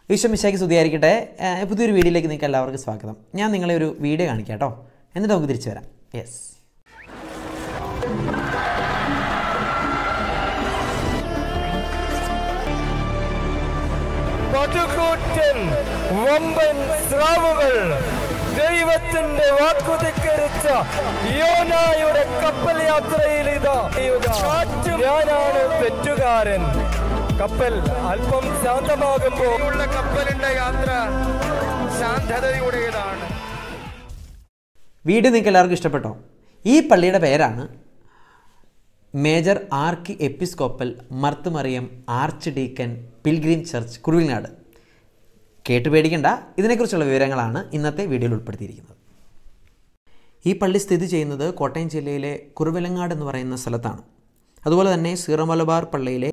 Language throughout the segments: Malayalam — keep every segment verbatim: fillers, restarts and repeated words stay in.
വിശ്വമിശയ്ക്ക് സ്തുതിയായിരിക്കട്ടെ. പുതിയൊരു വീഡിയോയിലേക്ക് നിങ്ങൾക്ക് എല്ലാവർക്കും സ്വാഗതം. ഞാൻ നിങ്ങളെ ഒരു വീഡിയോ കാണിക്കാം കേട്ടോ, എന്നിട്ട് നമുക്ക് തിരിച്ചു വരാം. യെസ്, ദൈവത്തിന്റെ വാക്കുധിക്കരിച്ച യോനായുടെ കപ്പൽ യാത്രയിൽ ഇതാ ഞാനാണ് തെറ്റുകാരൻ. കപ്പൽ അല്പം ശാന്തമാകുമ്പോൾ ഉള്ള കപ്പലിന്റെ യാത്ര ശാന്തതയുടേതാണ്. വീഡിയോ നിങ്ങൾക്ക് എല്ലാവർക്കും ഇഷ്ടപ്പെട്ടോ? ഈ പള്ളിയുടെ പേരാണ് major archiepiscopal Marth Mariam archdeacon pilgrim church, Kuravilangad. കേട്ട് പേടിക്കണ്ട, ഇതിനെക്കുറിച്ചുള്ള വിവരങ്ങളാണ് ഇന്നത്തെ വീഡിയോയിൽ ഉൾപ്പെടുത്തിയിരിക്കുന്നത്. ഈ പള്ളി സ്ഥിതി ചെയ്യുന്നത് കോട്ടയം ജില്ലയിലെ കുറുവിലങ്ങാട് എന്ന് പറയുന്ന സ്ഥലത്താണ്. അതുപോലെ തന്നെ സീറോ-മലബാർ പള്ളിയിലെ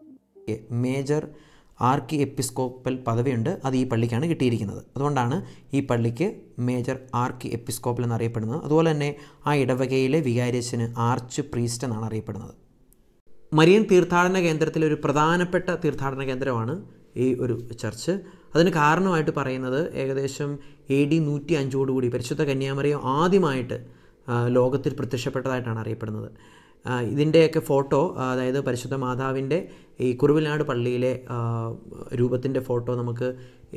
മേജർ ആർക്കി എപ്പിസ്കോപ്പൽ പദവിയുണ്ട്, അത് ഈ പള്ളിക്കാണ് കിട്ടിയിരിക്കുന്നത്. അതുകൊണ്ടാണ് ഈ പള്ളിക്ക് മേജർ ആർക്കി എപ്പിസ്കോപ്പൽ എന്നറിയപ്പെടുന്നത്. അതുപോലെ തന്നെ ആ ഇടവകയിലെ വികാരിയച്ഛന് ആർച്ച് പ്രീസ്റ്റ് എന്നാണ് അറിയപ്പെടുന്നത്. മരിയൻ തീർത്ഥാടന കേന്ദ്രത്തിലെ ഒരു പ്രധാനപ്പെട്ട തീർത്ഥാടന കേന്ദ്രമാണ് ഈ ഒരു ചർച്ച്. അതിന് കാരണമായിട്ട് പറയുന്നത് ഏകദേശം എ ഡി നൂറ്റി അഞ്ചോടുകൂടി പരിശുദ്ധ കന്യാമറിയം ആദ്യമായിട്ട് ലോകത്തിൽ പ്രത്യക്ഷപ്പെട്ടതായിട്ടാണ് അറിയപ്പെടുന്നത്. ഇതിൻ്റെയൊക്കെ ഫോട്ടോ, അതായത് പരിശുദ്ധ മാതാവിൻ്റെ ഈ കുറുവിലങ്ങാട് പള്ളിയിലെ രൂപത്തിൻ്റെ ഫോട്ടോ നമുക്ക്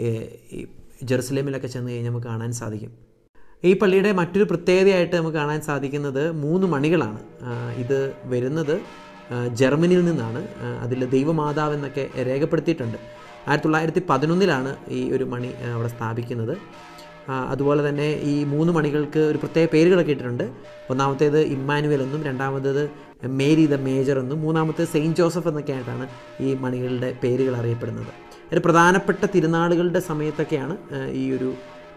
ഈ ജെറുസലേമിലൊക്കെ ചെന്ന് കഴിഞ്ഞാൽ നമുക്ക് കാണാൻ സാധിക്കും. ഈ പള്ളിയുടെ മറ്റൊരു പ്രത്യേകതയായിട്ട് നമുക്ക് കാണാൻ സാധിക്കുന്നത് മൂന്ന് മണികളാണ്. ഇത് വരുന്നത് ജർമ്മനിയിൽ നിന്നാണ്. അതിൽ ദൈവമാതാവ് എന്നൊക്കെ രേഖപ്പെടുത്തിയിട്ടുണ്ട്. ആയിരത്തി തൊള്ളായിരത്തി പതിനൊന്നിലാണ് ഈ ഒരു മണി അവിടെ സ്ഥാപിക്കുന്നത്. അതുപോലെ തന്നെ ഈ മൂന്ന് മണികൾക്ക് ഒരു പ്രത്യേക പേരുകളൊക്കെ ഇട്ടിട്ടുണ്ട്. ഒന്നാമത്തേത് ഇമ്മാനുവൽ എന്നും, രണ്ടാമത്തേത് മേരി ദ മേജർ എന്നും, മൂന്നാമത്തേത് സെയിൻറ്റ് ജോസഫ് എന്നൊക്കെ ആയിട്ടാണ് ഈ മണികളുടെ പേരുകൾ അറിയപ്പെടുന്നത്. ഒരു പ്രധാനപ്പെട്ട തിരുനാളുകളുടെ സമയത്തൊക്കെയാണ് ഈ ഒരു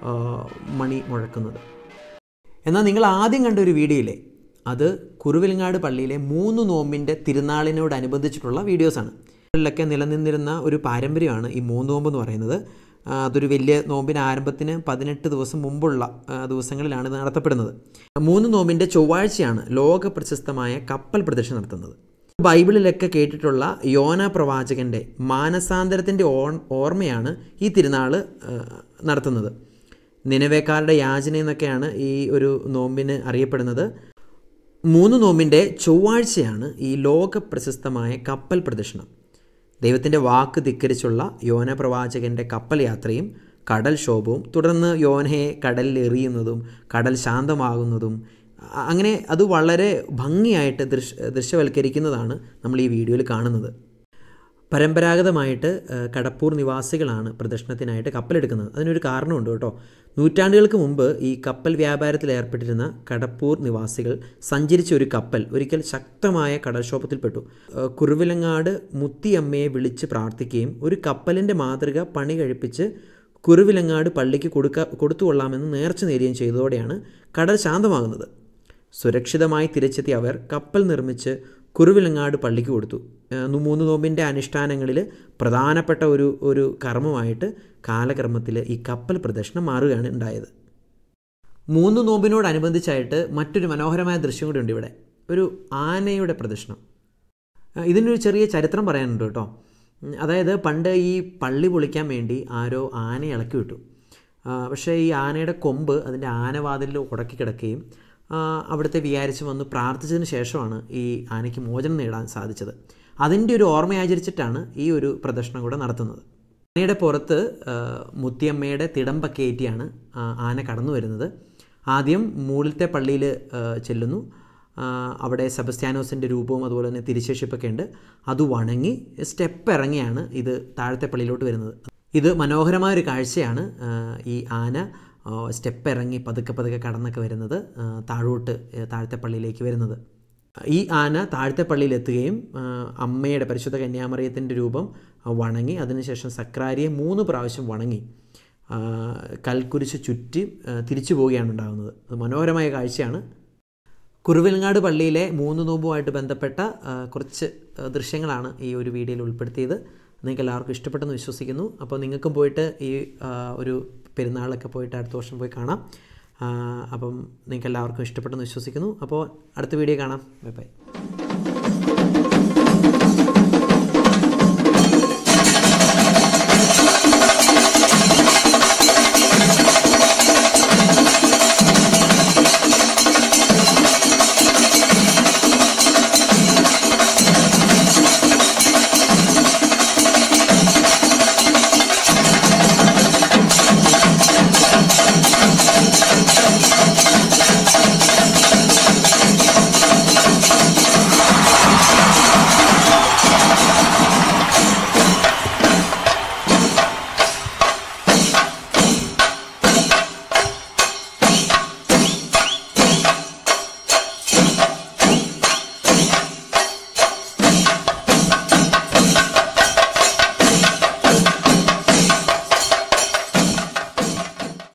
മണി മുഴക്കുന്നത്. എന്നാൽ നിങ്ങൾ ആദ്യം കണ്ട ഒരു വീഡിയോയിലെ അത് കുറുവിലങ്ങാട് പള്ളിയിലെ മൂന്ന് നോമ്പിൻ്റെ തിരുനാളിനോടനുബന്ധിച്ചിട്ടുള്ള വീഡിയോസാണ്. ിലൊക്കെ നിലനിന്നിരുന്ന ഒരു പാരമ്പര്യമാണ് ഈ മൂന്ന് നോമ്പ് എന്ന് പറയുന്നത്. അതൊരു വലിയ നോമ്പിന് ആരംഭത്തിന് പതിനെട്ട് ദിവസം മുമ്പുള്ള ദിവസങ്ങളിലാണ് ഇത് നടത്തപ്പെടുന്നത്. മൂന്ന് നോമ്പിൻ്റെ ചൊവ്വാഴ്ചയാണ് ലോക പ്രശസ്തമായ കപ്പൽ പ്രദക്ഷിണം നടത്തുന്നത്. ബൈബിളിലൊക്കെ കേട്ടിട്ടുള്ള യോന പ്രവാചകൻ്റെ മാനസാന്തരത്തിൻ്റെ ഓർമ്മയാണ് ഈ തിരുനാൾ നടത്തുന്നത്. നിനവേക്കാരുടെ യാചന എന്നൊക്കെയാണ് ഈ ഒരു നോമ്പിന് അറിയപ്പെടുന്നത്. മൂന്ന് നോമ്പിൻ്റെ ചൊവ്വാഴ്ചയാണ് ഈ ലോക പ്രശസ്തമായ കപ്പൽ പ്രദക്ഷിണം. ദൈവത്തിൻ്റെ വാക്ക് ധിക്കരിച്ചുള്ള യോന പ്രവാചകൻ്റെ കപ്പൽ യാത്രയും കടൽക്ഷോഭവും, തുടർന്ന് യോനയെ കടലിൽ എറിയുന്നതും കടൽ ശാന്തമാകുന്നതും, അങ്ങനെ അത് വളരെ ഭംഗിയായിട്ട് ദൃശ്യ ദൃശ്യവൽക്കരിക്കുന്നതാണ് നമ്മൾ ഈ വീഡിയോയിൽ കാണുന്നത്. പരമ്പരാഗതമായിട്ട് കടപ്പൂർ നിവാസികളാണ് പ്രദക്ഷിണത്തിനായിട്ട് കപ്പലെടുക്കുന്നത്. അതിനൊരു കാരണമുണ്ട് കേട്ടോ. നൂറ്റാണ്ടുകൾക്ക് മുമ്പ് ഈ കപ്പൽ വ്യാപാരത്തിൽ ഏർപ്പെട്ടിരുന്ന കടപ്പൂർ നിവാസികൾ സഞ്ചരിച്ച ഒരു കപ്പൽ ഒരിക്കൽ ശക്തമായ കടൽക്ഷോഭത്തിൽപ്പെട്ടു. കുറുവിലങ്ങാട് മുത്തിയമ്മയെ വിളിച്ച് പ്രാർത്ഥിക്കുകയും ഒരു കപ്പലിൻ്റെ മാതൃക പണി കഴിപ്പിച്ച് കുറുവിലങ്ങാട് പള്ളിക്ക് കൊടുക്ക കൊടുത്തുകൊള്ളാമെന്ന് നേർച്ച നേരുകയും ചെയ്തതോടെയാണ് കടൽ ശാന്തമാകുന്നത്. സുരക്ഷിതമായി തിരിച്ചെത്തിയ അവർ കപ്പൽ നിർമ്മിച്ച് കുറുവിലങ്ങാട് പള്ളിക്ക് കൊടുത്തു. മൂന്ന് നോമ്പിൻ്റെ അനുഷ്ഠാനങ്ങളിൽ പ്രധാനപ്പെട്ട ഒരു ഒരു കർമ്മമായിട്ട് കാലക്രമത്തിൽ ഈ കപ്പൽ പ്രദക്ഷിണം മാറുകയാണ് ഉണ്ടായത്. മൂന്ന് നോമ്പിനോടനുബന്ധിച്ചായിട്ട് മറ്റൊരു മനോഹരമായ ദൃശ്യം കൂടി ഉണ്ട് ഇവിടെ, ഒരു ആനയുടെ പ്രദക്ഷിണം. ഇതിനൊരു ചെറിയ ചരിത്രം പറയാനുണ്ട് കേട്ടോ. അതായത് പണ്ട് ഈ പള്ളി പൊളിക്കാൻ വേണ്ടി ആരോ ആനയെ ഇളക്കി വിട്ടു. പക്ഷേ ഈ ആനയുടെ കൊമ്പ് അതിൻ്റെ ആനവാതിലിൽ ഉടക്കി കിടക്കുകയും അവിടുത്തെ വികാരിച്ച് വന്ന് പ്രാർത്ഥിച്ചതിന് ശേഷമാണ് ഈ ആനയ്ക്ക് മോചനം നേടാൻ സാധിച്ചത്. അതിൻ്റെ ഒരു ഓർമ്മയാചരിച്ചിട്ടാണ് ഈ ഒരു പ്രദക്ഷിണം കൂടെ നടത്തുന്നത്. ആനയുടെ പുറത്ത് മുത്തിയമ്മയുടെ തിടമ്പക്കേറ്റിയാണ് ആന കടന്നു വരുന്നത്. ആദ്യം മുകളിലത്തെ പള്ളിയിൽ ചെല്ലുന്നു. അവിടെ സെബസ്ത്യാനോസിൻ്റെ രൂപവും അതുപോലെ തന്നെ തിരുശേഷിപ്പൊക്കെ ഉണ്ട്. അത് വണങ്ങി സ്റ്റെപ്പ് ഇറങ്ങിയാണ് ഇത് താഴത്തെ പള്ളിയിലോട്ട് വരുന്നത്. ഇത് മനോഹരമായൊരു കാഴ്ചയാണ്. ഈ ആന സ്റ്റെപ്പ് ഇറങ്ങി പതുക്കെ പതുക്കെ കടന്നൊക്കെ വരുന്നത്, താഴോട്ട് താഴത്തെ പള്ളിയിലേക്ക് വരുന്നത്. ഈ ആന താഴത്തെ പള്ളിയിലെത്തുകയും അമ്മയുടെ പരിശുദ്ധ കന്യാമറിയത്തിൻ്റെ രൂപം വണങ്ങി അതിനുശേഷം സക്രാരിയെ മൂന്ന് പ്രാവശ്യം വണങ്ങി കൽക്കുരിശ് ചുറ്റി തിരിച്ചു പോവുകയാണ് ഉണ്ടാകുന്നത്. അത് മനോഹരമായ കാഴ്ചയാണ്. കുറുവിലങ്ങാട് പള്ളിയിലെ മൂന്ന് നോമ്പുമായിട്ട് ബന്ധപ്പെട്ട കുറച്ച് ദൃശ്യങ്ങളാണ് ഈ ഒരു വീഡിയോയിൽ ഉൾപ്പെടുത്തിയത്. നിങ്ങൾക്ക് എല്ലാവർക്കും ഇഷ്ടപ്പെട്ടെന്ന് വിശ്വസിക്കുന്നു. അപ്പോൾ നിങ്ങൾക്കും പോയിട്ട് ഈ ഒരു പെരുന്നാളൊക്കെ പോയിട്ട് അടുത്ത വർഷം പോയി കാണാം. അപ്പം നിങ്ങൾക്ക് എല്ലാവർക്കും ഇഷ്ടപ്പെട്ടെന്ന് വിശ്വസിക്കുന്നു. അപ്പോൾ അടുത്ത വീഡിയോ കാണാം. Bye by.